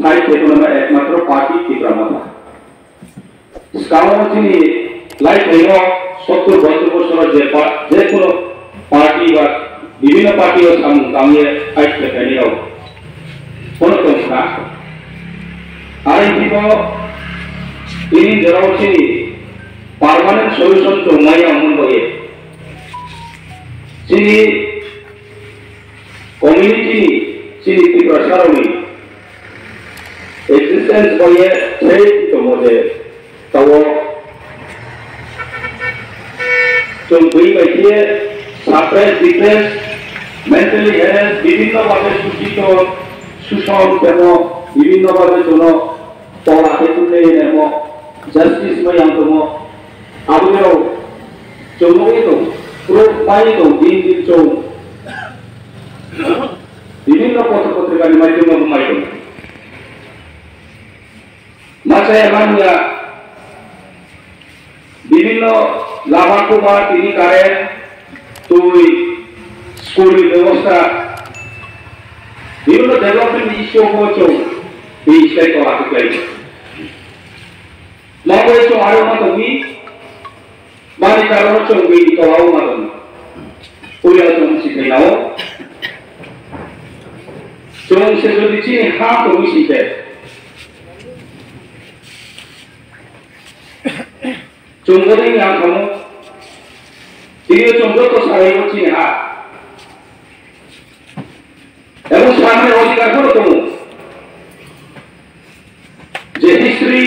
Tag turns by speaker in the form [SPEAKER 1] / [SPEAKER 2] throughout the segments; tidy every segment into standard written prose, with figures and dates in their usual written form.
[SPEAKER 1] Light technology एकमात्र party की प्रमाता स्काउट थी लाइट हेलो 70-72 বছর যে কোনো পার্টি বা বিভিন্ন পার্টি ও সামনে আইট টেকনিও কোন তোমরা আর এই দিকে তিনি জরাউছি পার্মানেন্ট সলিউশন তো নাই আমন বয়ে তিনি কমিউনিটি তিনি কি প্রসারণী existence boye sei to mode tawo tum bui baiye suppress depress mentally health bibhinno bhabe suchito sushom kemo bibhinno bhabe jono tola hetune nemo justice mayam tomo abuleo jomoge to pro pai to din din cho bibhinno potho potrika ni madhyamo mai to Masaya mania বিভিন্ন লাভাকুমা তিনি current তুই school ব্যবস্থা বিভিন্ন development issue হচ্ছে এই ইস্যুই তো আগে ply লাভাই তো আরো না তুমি মানে কারণ হচ্ছে ওই তো আও না তুমি ওই আর তুমি শিখে নাও তুমি সে যদি চিনি হ্যাঁ তুমি শিখে Contohnya yang kamu, ini contoh to saya uci ha. Lalu sampai orang kafir kamu, jadi history,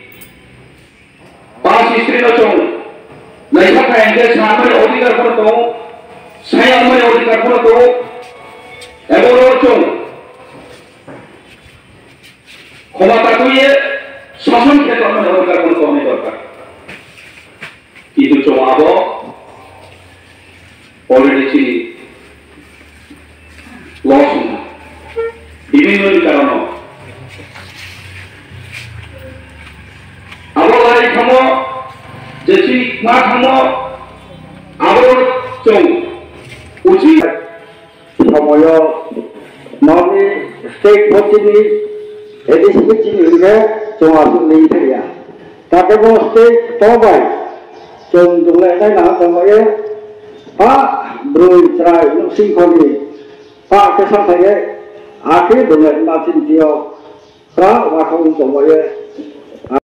[SPEAKER 1] pas history lo cong, lain apa yang dia sampai orang kafir kamu, saya sampai orang kafir kamu, lalu lo cong, koma tahu ye, sahaja kita orang kafir kamu berkata. Itu cuma apa? Already sih loss na. বিভিন্ন কারণ। আবার like খামো, যেছি না খামো, আবার চৌ উচিত সময় নমি স্টেট হচ্ছিনি ADC চিনি হইলে চৌমাস নেই থাকিয়া তাকে বসতে তবাই Trong chúng lại đây là trong ấy phá rồi trái lúc sinh con gì phá cái sao thấy ấy cái đồng lệ là xin chiều phá và không trong ấy